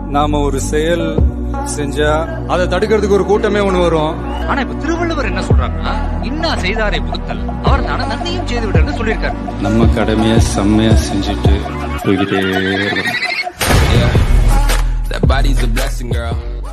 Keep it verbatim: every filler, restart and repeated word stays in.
நாம ஒரு செயல் செஞ்சா அதை தடுக்கிறதுக்கு ஒரு கூட்டமே ஒண்ணு வரும். ஆனா இப்ப திருவள்ளுவர் என்ன சொல்றாருன்னா, இன்னா செய்தாரை பொறுத்தல் அவர் தான நன்மையும் செய்து விடுன்னு சொல்லியிருக்காரு. நம்ம கடமையை செம்மையா செஞ்சுட்டு போய்கிட்டே இருக்கணும். That body's a blessing, girl.